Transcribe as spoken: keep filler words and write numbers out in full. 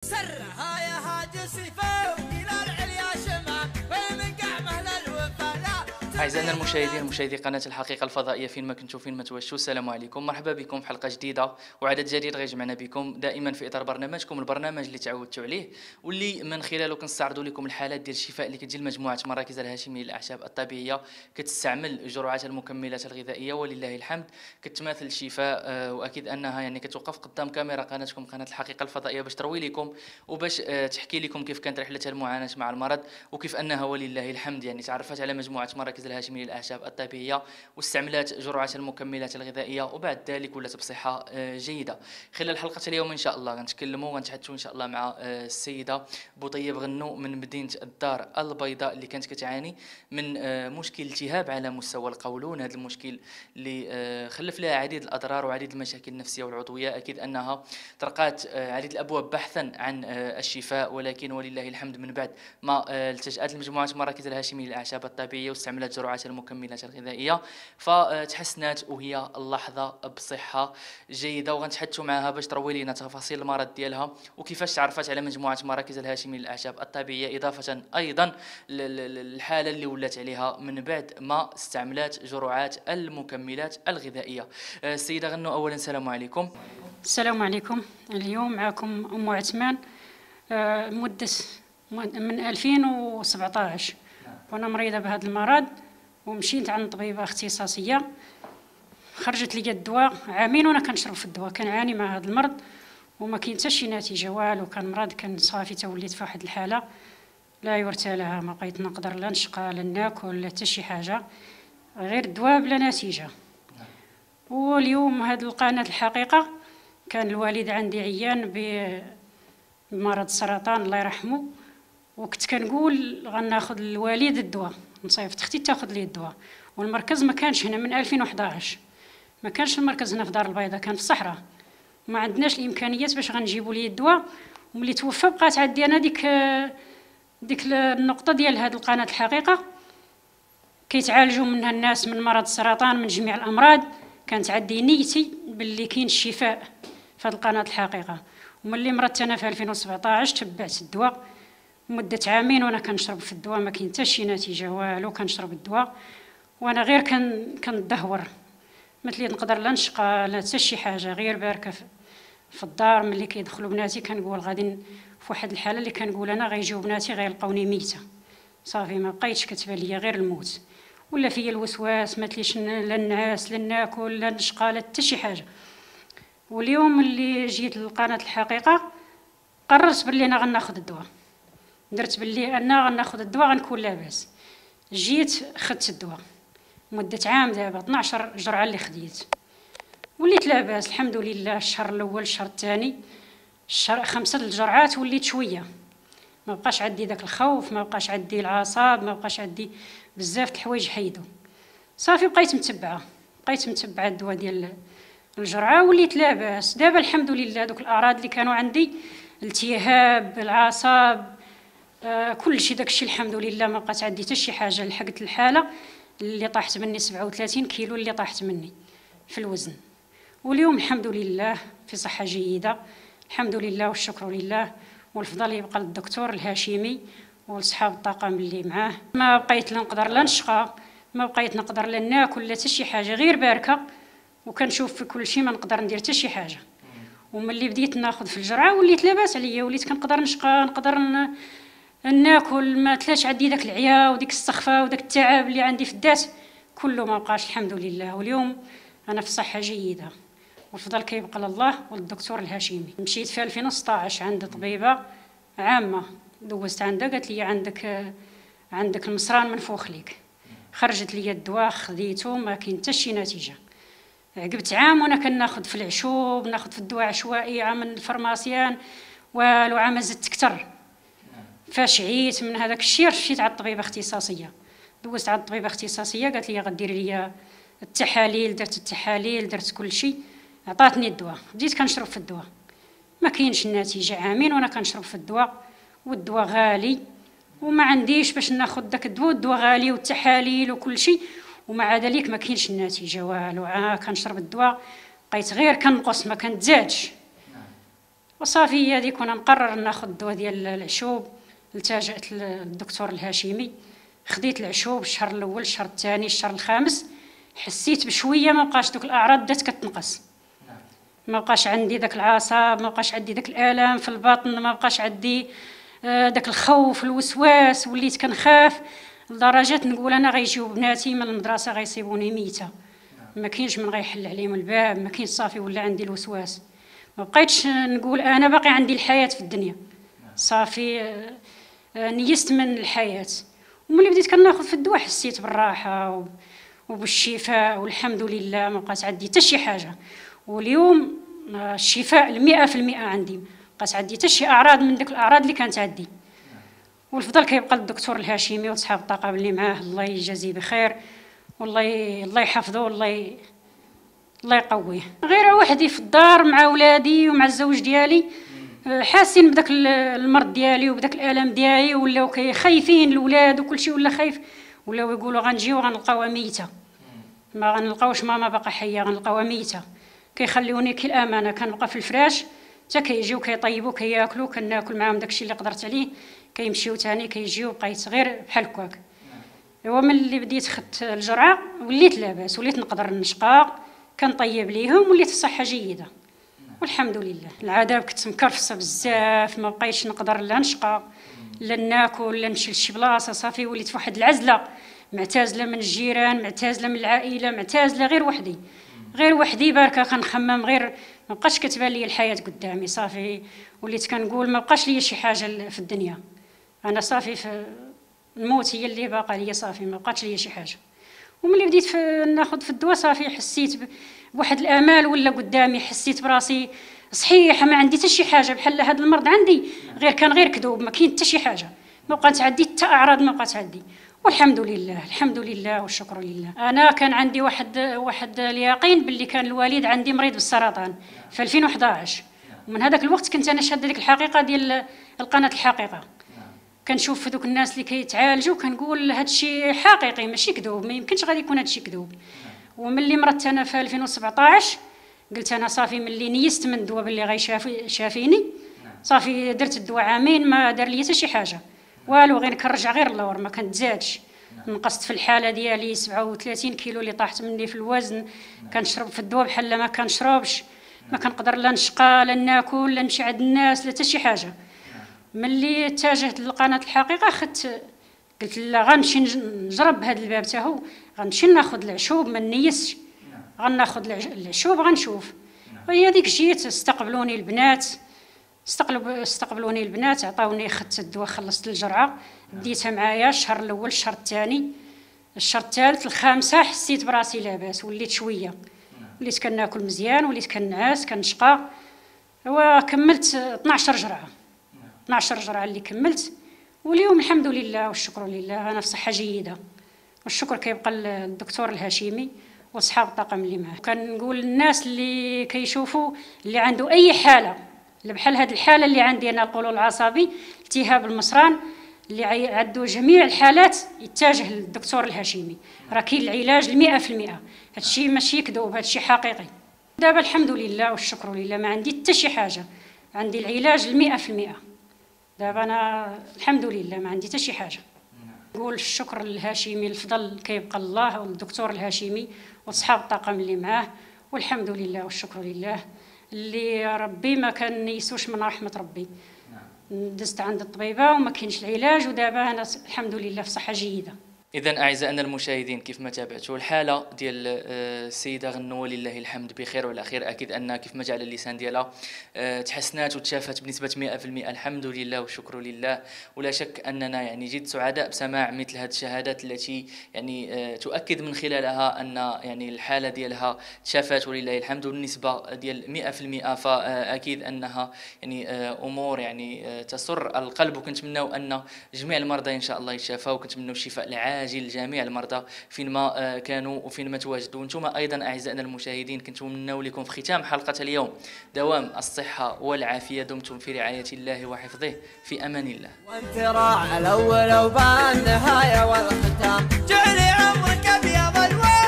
سرها يا هاجس فوق إلى العليا شمال ومن قعمه للوفاء. أعزائنا المشاهدين مشاهدي قناة الحقيقة الفضائية فين ما كنتوا فين ما توشوا، السلام عليكم، مرحبا بكم في حلقة جديدة وعدد جديد غيجمعنا بكم دائما في إطار برنامجكم البرنامج اللي تعودتوا عليه واللي من خلاله كنستعرضوا لكم الحالات ديال الشفاء اللي كتجي لمجموعة مراكز الهاشمية للأعشاب الطبيعية كتستعمل جرعات المكملات الغذائية ولله الحمد كتماثل الشفاء. آه وأكيد أنها يعني كتوقف قدام كاميرا قناتكم قناة الحقيقة الفضائية باش تروي لكم وباش آه تحكي لكم كيف كانت رحلتها المعاناة مع المرض وكيف أنها ولله الحمد يعني تعرفت على مجموعة مراكز الهاشمية للأعشاب الطبيعية واستعملت جرعات المكملات الغذائية وبعد ذلك ولات بصحة جيدة. خلال حلقة اليوم إن شاء الله غنتكلموا وغنتحدثوا إن شاء الله مع السيدة بوطيب غنو من مدينة الدار البيضاء اللي كانت كتعاني من مشكل التهاب على مستوى القولون. هذا المشكل اللي خلف لها عديد الأضرار وعديد المشاكل النفسية والعضوية. أكيد أنها طرقات عديد الأبواب بحثا عن الشفاء، ولكن ولله الحمد من بعد ما التجأت لمجموعة مراكز الهاشمية للأعشاب الطبيعية واستعملت جرعات المكملات الغذائية فتحسنت وهي اللحظة بصحة جيدة. وغنتحدثوا معها باش تروي لنا تفاصيل المرض ديالها وكيفاش تعرفت على مجموعة مراكز الهاشمية للأعشاب الطبيعية، إضافة أيضا للحالة اللي ولات عليها من بعد ما استعملت جرعات المكملات الغذائية. السيدة غنو، أولا السلام عليكم. السلام عليكم. اليوم معكم أم عثمان مدة من ألفين وسبعطاش وأنا مريضة بهذا المرض ومشيت عند طبيبة اختصاصية خرجت لي الدواء. عامين وانا كنشرب في الدواء، كنعاني مع هذا المرض وما كاين حتى شي نتيجه والو. كان مرض كان صافي توليت في واحد الحاله لا يرثى لها، ما بقيت نقدر لا نشقى لا ناكل لا حتى شي حاجه غير الدواء بلا نتيجه. واليوم هذه القناه الحقيقه كان الوالد عندي عيان بمرض السرطان الله يرحمه، وكنت كنقول غناخذ الوالد الدواء، نصيفط اختي تاخذ لي الدواء. والمركز ما كانش هنا من ألفين وحداش، ما كانش المركز هنا في دار البيضاء، كان في الصحراء، ما عندناش الامكانيات باش غنجيبوا لي الدواء. وملي توفى بقات عندي انا ديك ديك النقطه ديال هذه القناه الحقيقه كيتعالجوا منها الناس من مرض السرطان من جميع الامراض. كانت عندي نيتي باللي كاين الشفاء في هذه القناه الحقيقه. وملي مرضت انا في ألفين وسبعطاش تبعت الدواء مده عامين وانا كنشرب في الدواء، ما كاين حتى شي نتيجه والو. كنشرب الدواء وانا غير كان كندهور مثلي نقدر لا نشقى لا حتى شي حاجه، غير باركه في الدار. ملي كيدخلوا بناتي كنقول غادي في واحد الحاله اللي كنقول انا غيجيو بناتي غيلقاوني ميته، صافي ما بقيتش كتبان ليا غير الموت. ولا فيا الوسواس ما تليش لا نعاس لا ناكل لا نشقى لا حتى شي حاجه. واليوم اللي جيت للقناه الحقيقه قررت باللي انا غناخذ الدواء، درت باللي انا غناخذ الدواء غنكون لاباس. جيت خدت الدواء مده عام دابا اثناش جرعه اللي خديت وليت لاباس الحمد لله. الشهر الاول الشهر الثاني الشهر خمسه الجرعات وليت شويه، ما بقاش عندي داك الخوف، ما بقاش عندي العصاب، ما بقاش عندي بزاف د الحوايج حيدوا. صافي بقيت متبعه بقيت متبعه الدواء ديال الجرعه وليت لاباس. دابا الحمد لله دوك الاعراض اللي كانوا عندي الالتهاب العصاب آه كل شيء داكشي الحمد لله ما بقات عندي حتى شي حاجه. لحقت الحاله اللي طاحت مني سبعة وثلاثين كيلو اللي طاحت مني في الوزن. واليوم الحمد لله في صحه جيده الحمد لله والشكر لله. والفضل يبقى للدكتور الهاشمي ولصحاب الطاقم اللي معاه. ما بقيت لا نقدر لا نشقى، ما بقيت نقدر لا ناكل لا حتى شي حاجه غير باركه، وكنشوف في كل شيء ما نقدر ندير حتى شي حاجه. وملي بديت ناخذ في الجرعه وليت لاباس عليا، وليت كنقدر نشقى نقدر ن... ناكل، ما تلاش عندي داك العيا وديك السخفه وداك التعب اللي عندي في الذات كله ما بقاش الحمد لله. واليوم انا في صحه جيده والفضل كيبقى لله وللدكتور الهاشمي. مشيت في ألفين وستطاش عند طبيبه عامه، دوزت عندها قالت لي عندك عندك المصران منفوخ ليك. خرجت لي الدواء خديته ما كاين حتى شي نتيجه. عقبت عام وانا كناخذ في العشوب ناخذ في الدواء عشوائي عام من الفرماسيان والو عام زدت كثر. فاش عييت من هذاك الشيء مشيت على الطبيبه اختصاصيه، دوزت على الطبيبه اختصاصيه قالت لي غديري لي التحاليل. درت التحاليل درت كل شيء، عطاتني الدواء بديت كنشرب في الدواء ما كاينش النتيجه. عامين وانا كنشرب في الدواء والدواء غالي وما عنديش باش ناخذ داك الدواء، الدواء غالي والتحاليل وكل شيء ومع ذلك ما كاينش النتيجه والو. آه كنشرب الدواء بقيت غير كنقص ما كنتزادش. وصافي هذه كنا مقرر ناخذ الدواء ديال العشوب. التجأت للدكتور الهاشمي، خديت العشوب الشهر الاول الشهر الثاني الشهر الخامس، حسيت بشويه ما بقاش دوك الاعراض بدات كتنقص، ما بقاش عندي داك العصب، ما بقاش عندي داك الالم في البطن، ما بقاش عندي داك الخوف الوسواس، وليت كنخاف لدرجه نقول انا غيجيو بناتي من المدرسه غيصيبوني ميته، ما كاينش من غيحل عليهم الباب، ما كاينش صافي ولا عندي الوسواس، ما بقيتش نقول انا باقي عندي الحياه في الدنيا، صافي نيست من الحياه. وملي بديت كناخذ في الدواء حسيت بالراحه وبالشفاء والحمد لله، ما بقات عندي حتى شي حاجه. واليوم الشفاء المئة في المئة عندي، ما بقات عندي حتى شي اعراض من ديك الاعراض اللي كانت عندي. والفضل كيبقى للدكتور الهاشمي وصحاب الطاقم اللي معاه، الله يجازيه بخير والله الله يحفظه والله الله يقويه. غير وحدي في الدار مع ولادي ومع الزوج ديالي، حاسين بداك المرض ديالي وبداك الالم ديالي، ولاو خايفين الاولاد وكل شيء ولا خايف، ولاو يقولوا غنجيو غنلقاوها ميته، ما غنلقاوش ماما باقا حيه، غنلقاوها ميته. كيخليوني كي الامانه كنبقى في الفراش حتى كيجيو كيطيبوا كياكلوا، كناكل معاهم داكشي اللي قدرت عليه، كيمشيو ثاني كيجيو، بقيت غير بحال هكاك. ايوا ملي بديت خدت الجرعه وليت لاباس، وليت نقدر نشقى، كنطيب ليهم، وليت في صحه جيده والحمد لله. العذاب كنت مكرفصه بزاف، ما بقيتش نقدر لا نشقى لا ناكل لا نمشي لشي بلاصه، صافي وليت في واحد العزله، معتزله من الجيران، معتزله من العائله، معتزله غير وحدي غير وحدي بركه كنخمم، غير ما بقاش كتبان لي الحياه قدامي، صافي وليت كنقول ما بقاش لي شي حاجه في الدنيا، انا صافي في الموت هي اللي باقا لي، صافي ما بقاتش لي شي حاجه. وملي بديت في ناخذ في الدواء صافي حسيت بواحد الامال ولا قدامي، حسيت براسي صحيحه ما عندي حتى شي حاجه، بحال هذا المرض عندي غير كان غير كذوب، ما كاين حتى شي حاجه، ما بقات عندي حتى اعراض، ما بقات عندي والحمد لله الحمد لله والشكر لله. انا كان عندي واحد واحد اليقين باللي كان الوالد عندي مريض بالسرطان في ألفين وأحد عشر، ومن هذاك الوقت كنت انا شاده ديك الحقيقه ديال القناه الحقيقه، كنشوف دوك الناس اللي كيتعالجوا كنقول هذا الشيء حقيقي ماشي كذوب، ما يمكنش غادي يكون هذا الشيء كذوب. وملي مرضت انا في ألفين وسبعطاش قلت انا صافي ملي نيست من الدواء باللي غيشافي شافيني، صافي درت الدواء عامين ما دار لي حتى شي حاجه والو، غير كنرجع غير اللور ما كنتزادش. نقصت في الحاله ديالي سبعة وثلاثين كيلو اللي طاحت مني في الوزن، كنشرب في الدواء بحال ما كنشربش، ما كنقدر لا نشقى لا ناكل لا نمشي عند الناس لا حتى شي حاجه. ملي اتجهت لقناه الحقيقه خدت قلت لا غنمشي نجرب بهذا الباب حتى هو، غنمشي ناخذ العشوب ما نيسش، غناخذ العشوب غنشوف. وهي ديك جيت استقبلوني البنات، استقبلوا استقبلوني البنات، عطاوني خدت الدواء، خلصت الجرعه ديتها معايا الشهر الاول الشهر الثاني الشهر الثالث الخامسه، حسيت براسي لاباس، وليت شويه وليت كناكل مزيان، وليت كنعاس كنشقى. وكملت اثناش جرعه اثناش جرعه اللي كملت، واليوم الحمد لله والشكر لله انا في صحه جيده، والشكر كيبقى للدكتور الهاشمي واصحاب الطاقم اللي معاه. كنقول للناس اللي كيشوفوا اللي عنده اي حاله اللي بحال هذه الحاله اللي عندي انا، القولون العصبي، التهاب المصران، اللي عنده جميع الحالات يتجه للدكتور الهاشمي، راه كاين العلاج المئة في المئة، هادشي ماشي كذوب، هادشي حقيقي. دابا الحمد لله والشكر لله ما عندي حتى شي حاجه، عندي العلاج المئة في المئة، دابا انا الحمد لله ما عندي حتى شي حاجه. نقول الشكر للهاشمي، الفضل كيبقى الله والدكتور الهاشمي واصحاب الطاقم اللي معاه، والحمد لله والشكر لله اللي ربي ما كان يسوش من رحمه ربي. دزت عند الطبيبه وما كاينش العلاج، ودابا انا الحمد لله في صحه جيده. إذن أعزائنا المشاهدين، كيف ما تابعتوا الحالة ديال السيدة غنوة لله الحمد بخير وعلى خير، أكيد أن كيف ما جاء على اللسان ديالها تحسنات وتشافت بنسبة مئة في المئة، الحمد لله والشكر لله. ولا شك أننا يعني جد سعداء بسماع مثل هذه الشهادات التي يعني تؤكد من خلالها أن يعني الحالة ديالها تشافت ولله الحمد، والنسبة ديال مئة في المئة، فأكيد أنها يعني أمور يعني تسر القلب، وكنتمناو أن جميع المرضى إن شاء الله يتشافوا، وكنتمناو الشفاء العاجل جميع المرضى فين ما كانوا وفين ما تواجدوا. انتم ايضا اعزائنا المشاهدين كنتمنوا لكم في ختام حلقه اليوم دوام الصحه والعافيه، دمتم في رعايه الله وحفظه، في امان الله. وانت راعى الاول وبان النهايه والختام، جعلي عمرك ابيض الوان.